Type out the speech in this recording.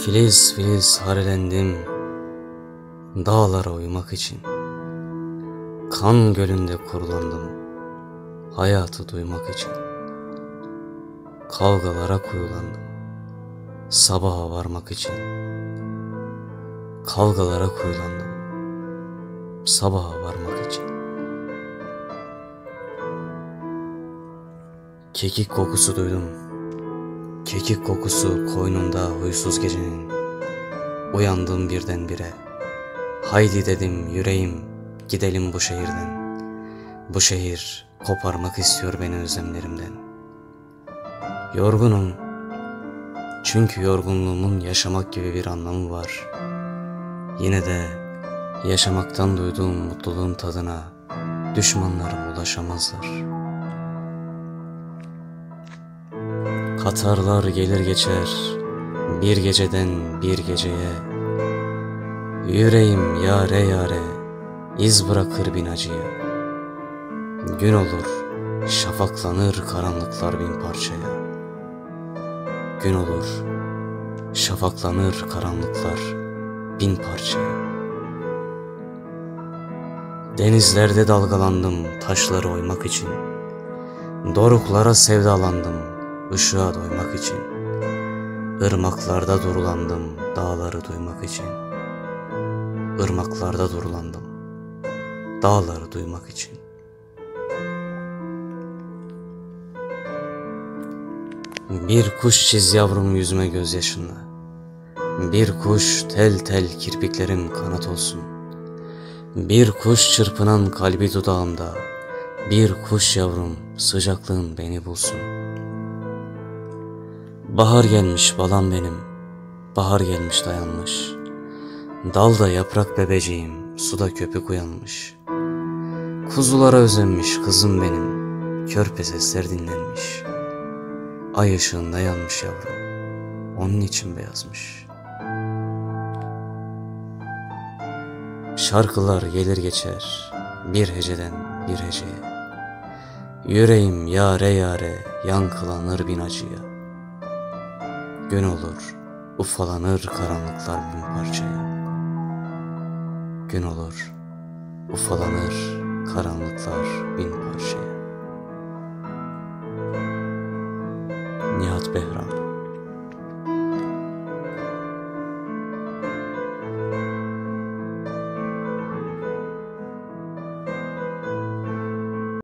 Filiz filiz harelendim dağlara uyumak için. Kan gölünde kurulandım hayatı duymak için. Kavgalara kuyulandım sabaha varmak için. Kavgalara kuyulandım sabaha varmak için. Kekik kokusu duydum. Kekik kokusu koynunda huysuz gecenin. Uyandım birdenbire. Haydi dedim yüreğim, gidelim bu şehirden. Bu şehir koparmak istiyor beni özlemlerimden. Yorgunum. Çünkü yorgunluğumun yaşamak gibi bir anlamı var. Yine de yaşamaktan duyduğum mutluluğun tadına düşmanlarım ulaşamazlar. Katarlar gelir geçer bir geceden bir geceye. Yüreğim yare yare iz bırakır bin acıya. Gün olur şafaklanır karanlıklar bin parçaya. Gün olur şafaklanır karanlıklar bin parçaya. Denizlerde dalgalandım taşları oymak için. Doruklara sevdalandım ışığa doymak için. Irmaklarda durulandım dağları duymak için. Irmaklarda durulandım dağları duymak için. Bir kuş çiz yavrum yüzüme gözyaşınla. Bir kuş tel tel kirpiklerim kanat olsun. Bir kuş çırpınan kalbi dudağımda. Bir kuş yavrum sıcaklığın beni bulsun. Bahar gelmiş balam benim, bahar gelmiş dayanmış. Dalda yaprak bebeceğim, suda köpük uyanmış. Kuzulara özenmiş kızım benim, körpe sesler dinlenmiş. Ay ışığında yanmış yavrum, onun için beyazmış. Şarkılar gelir geçer, bir heceden bir heceye. Yüreğim yare yare yankılanır bin acıya. Gün olur ufalanır karanlıklar bin parçaya. Gün olur ufalanır karanlıklar bin